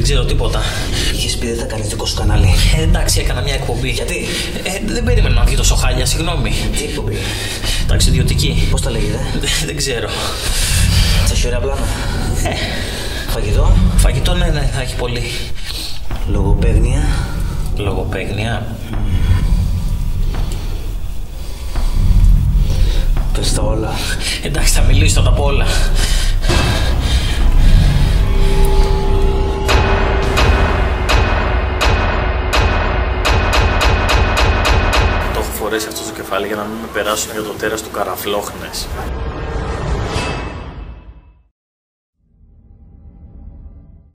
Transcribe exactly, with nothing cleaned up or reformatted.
ξέρω τίποτα. Είχες πει δεν θα κάνεις δικό σου κανάλι. Ε, εντάξει, έκανα μια εκπομπή. Γιατί? Ε, δεν περίμενα να βγει τόσο χάλια, συγγνώμη. Τι εκπομπή? Εντάξει, ιδιωτική. Πώς τα λέγεται? Δεν ξέρω. Θα έχει ωραία πλάνα. Ε, Φαγητό? Φαγητό, ναι, ναι, θα έχει πολύ. Λογοπαίγνια? Λογοπαίγνια. Πες τα όλα. Εντάξει, θα μιλήσω, θα τα πω όλα. Το έχω φορέσει αυτό στο κεφάλι για να μην με περάσουν για το τέρας του Καραφλόχνες.